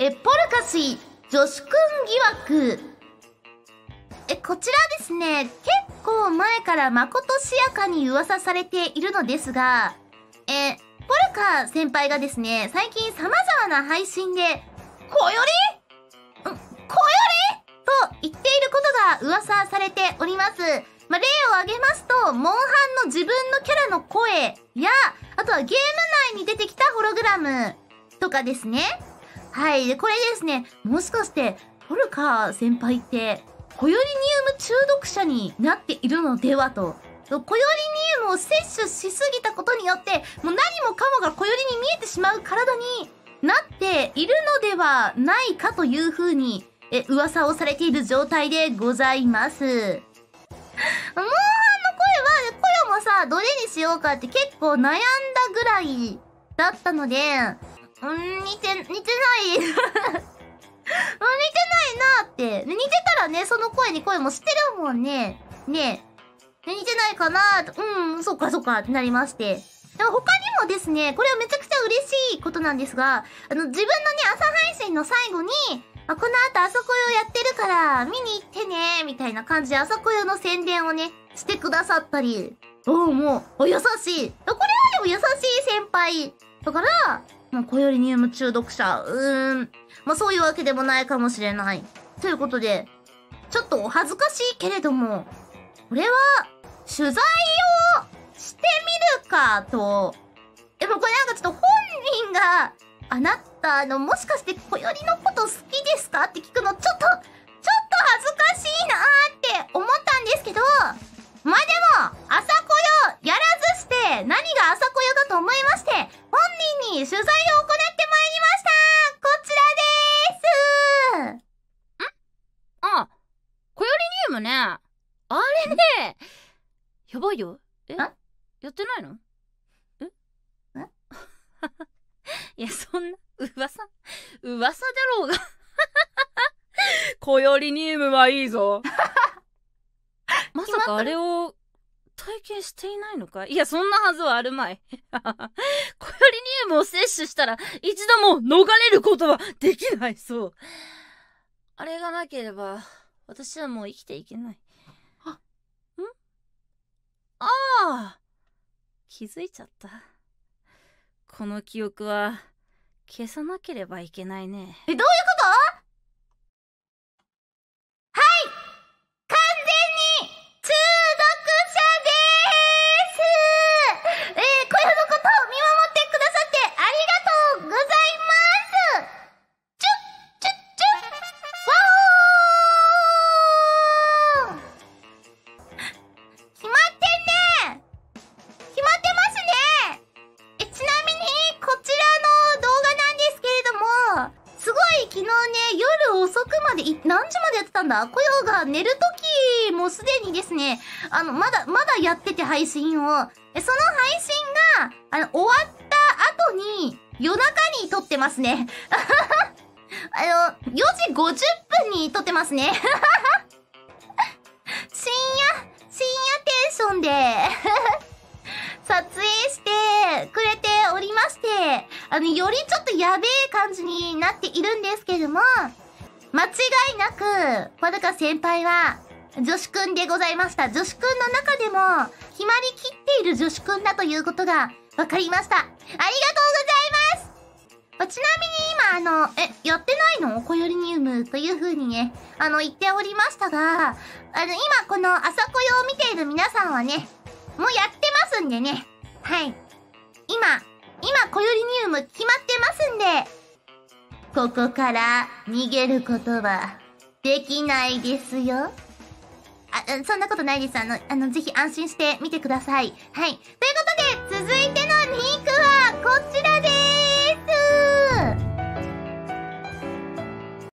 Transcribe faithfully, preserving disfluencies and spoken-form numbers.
え、ポルカ氏、女子くん疑惑。え、こちらですね、結構前からまことしやかに噂されているのですが、え、ポルカ先輩がですね、最近様々な配信で、こよりんこよりと言っていることが噂されております。まあ、例を挙げますと、モンハンの自分のキャラの声や、あとはゲーム内に出てきたホログラムとかですね。はい。で、これですね、もしかして、ポルカ先輩って、コヨリニウム中毒者になっているのではと。コヨリニウムを摂取しすぎたことによって、もう何もかもがコヨリに見えてしまう体になっているのではないかという風に、え、噂をされている状態でございます。モンハンの声は、声もさ、どれにしようかって結構悩んだぐらいだったので、うん、似て、似てない。似てないなって。似てたらね、その声に声もしてるもんね。ねえ。似てないかなと、うん、そっかそっかってなりまして。でも他にもですね、これはめちゃくちゃ嬉しいことなんですが、あの、自分のね、朝配信の最後に、あ、この後あそこよやってるから見に行ってねみたいな感じであそこよの宣伝をね、してくださったり。おう、もう、お優しい。これはでも優しい先輩。だから、まあ、コヨリニウム中毒者、うーん。まあ、そういうわけでもないかもしれない。ということで、ちょっとお恥ずかしいけれども、これは、取材をしてみるかと。でもこれなんかちょっと本人が、あなた、あの、もしかしてコヨリのこと好きですかって聞くの、ちょっと、ちょっと恥ずかしいなーって思ったんですけど、まあ、でも、朝コヨやらずして、何が朝コヨだと思いまして、本人に取材を行ってまいりました。こちらでーす。 んあ、コヨリニウムね。あれね、やばいよ。えやってないのえいや、そんな、噂噂だろうが。コヨリニウムはいいぞ。まさかあれを体験していないのか？いや、そんなはずはあるまい。コヨリニウムを摂取したら一度も逃れることはできない。そう。あれがなければ私はもう生きていけない。あ、んああ、気づいちゃった。この記憶は消さなければいけないね。 え、どういうこと？はい、完全に中毒者でーす。えー、コヨのことを見守ってくださってありがとうございます。チュッチュッチュッワオー。決まってんね。決まってますね。え、ちなみにこちらの動画なんですけれども、すごい昨日ね、夜遅くまで、い、何時までやってたんだ？コヨが寝るときもすでにですね、あの、まだ、まだやってて配信を。え、その配信が、あの、終わった後に、夜中に撮ってますね。あの、よじごじゅっぷんに撮ってますね。深夜、深夜テンションで、撮影してくれておりまして、あの、よりちょっとやべえ感じになっているんですけども、間違いなく、ポルカ先輩は、女子くんでございました。女子くんの中でも、決まりきっている女子くんだということが分かりました。ありがとうございます。ちなみに今、あの、え、やってないの？コヨリニウムという風にね、あの、言っておりましたが、あの、今この朝コヨを見ている皆さんはね、もうやってますんでね。はい。今、今、コヨリニウム決まってますんで、ここから逃げることはできないですよ。あ、そんなことないです。あの、あの、ぜひ安心して見てください。はい。ということで、続いてのリンクはこちらでーす。